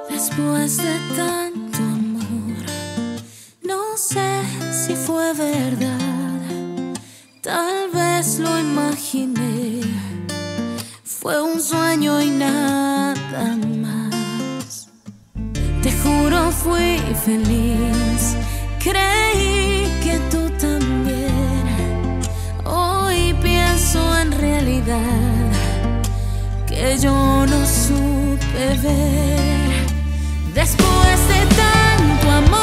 Después de tanto amor, no sé si fue verdad, tal vez lo imaginé, fue un sueño y nada más. Te juro fui feliz, creí que tú también. Hoy pienso en realidad que yo no supe ver. Después de tanto amor,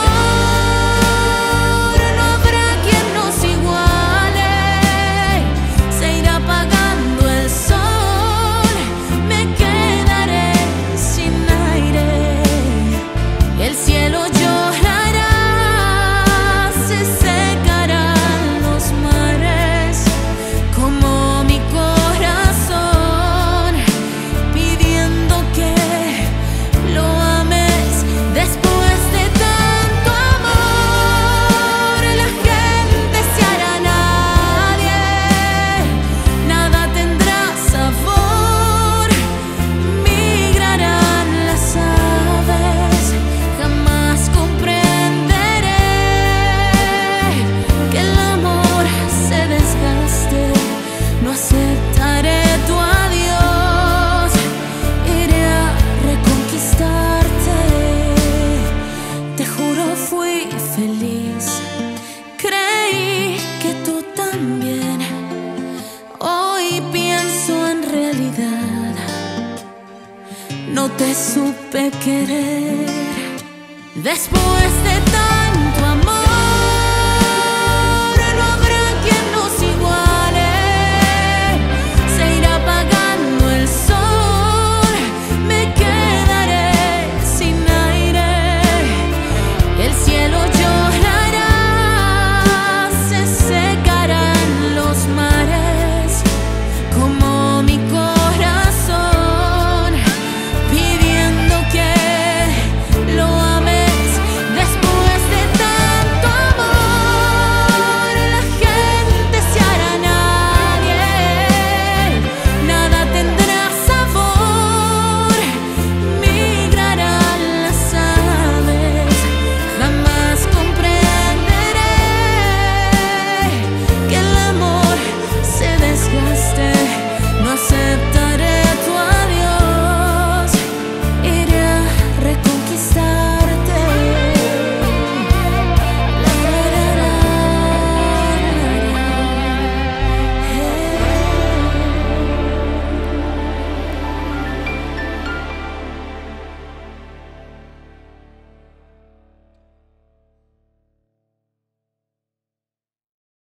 no habrá quien nos iguale. Se irá apagando el sol, me quedaré sin aire. El cielo llorará, se secarán los mares, como mi corazón pidiendo que lo ames. Después de tanto amor, la gente se hará nadie, nada tendrá sabor, migrarán las aves. Jamás comprenderé que el amor se desgaste, no aceptaré tu adiós, iré a reconquistarte. Te juro fui feliz, creí que tú también. Hoy pienso en realidad, no te supe querer. Después de